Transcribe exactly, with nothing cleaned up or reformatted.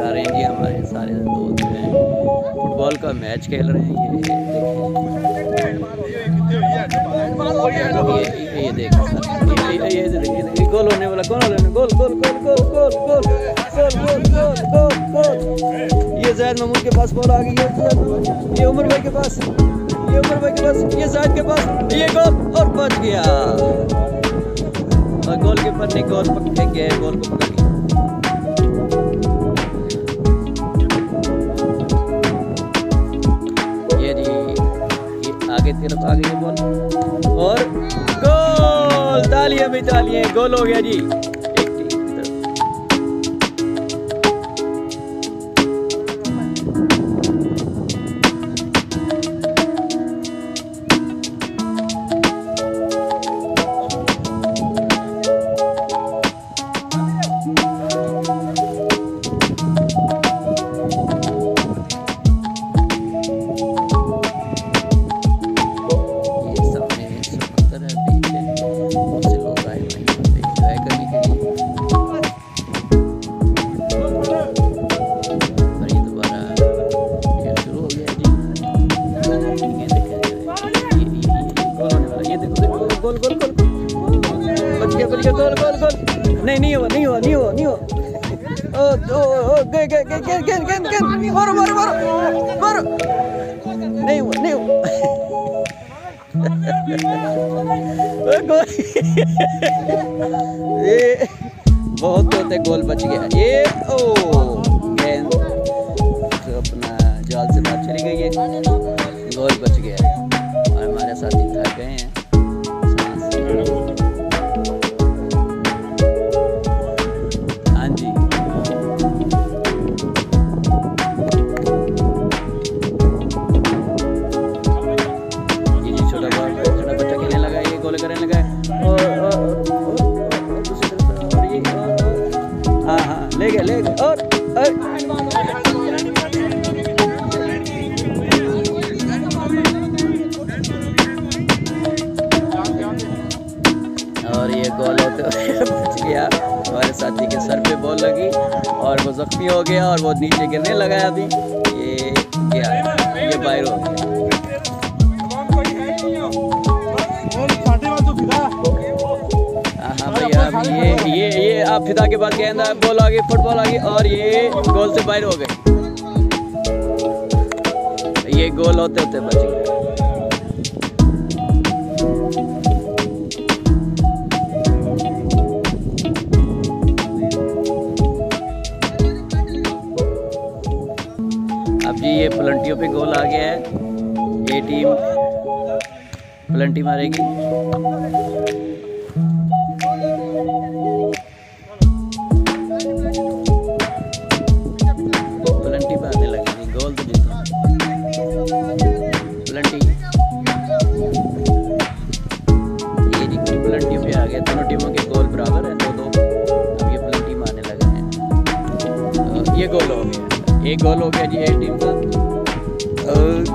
कर रहे हैं जी, हमारे सारे दोस्त जो हैं फुटबॉल का मैच खेल रहे हैं। ये ये ये देखिए ये ये ये गोल होने वाला, गोल होने गोल गोल गोल गोल गोल गोल गोल गोल गोल गोल। ये ज़ाहिद महमूद के पास बॉल आ गई है, ये उमर भाई के पास, ये उमर भाई के पास, ये ज़ाहिद के पास, ये गोल और बच गया। और गोल कीपर ने गोल पकड़ के गोल को पकड़ लिया। ये जी ये आगे तरफ आ गई है बॉल और गोल। तालियां भी तालियां, गोल हो गया जी। गोल गोल गोल बच गया बच गया गोल गोल गोल। नहीं नहीं हुआ नहीं हुआ नहीं हुआ नहीं हुआ। ओ ओ ओ गए गए गए गए गए गए गए मारो मारो मारो मारो। नहीं हुआ नहीं हुआ। ये बहुत होते गोल बच गया। ये ओ गेंद तो अपना जाल से बाहर चली गई है, गोल बच गया और हमारे साथी थक गए हैं। हाँ जी ये जी छोटा छोटा बच्चा खेलने लगा, ये गोल करने लगा और दूसरी तरफ और ये हाँ हाँ ले गया ले गया और और ये गोल होते हुए बच गया। हमारे साथी के सर पे बॉल लगी और वो जख्मी हो गया और वो नीचे गिरने लगा। अभी ये गया, ये बाहर हो गया। हाँ हाँ भैया अभी ये ये ये आप फिदा के बाद गेंद बॉल आ गई, फुटबॉल आ गई और ये गोल से बाहर हो गए। ये गोल होते होते बच गया। अब जी ये प्लंटियों पे गोल आ गया है। ये टीम प्लंटी मारेगी। प्लंटी पे आने लगेगी, गोल तो जीता प्लंटी। ये जी प्लंटियों पे आ गया, दोनों टीमों के गोल बराबर है, दो दो। अब ये प्लंटी मारने लगे हैं, ये गोल हो गया। एक गोल हो गया जी एक टीम का।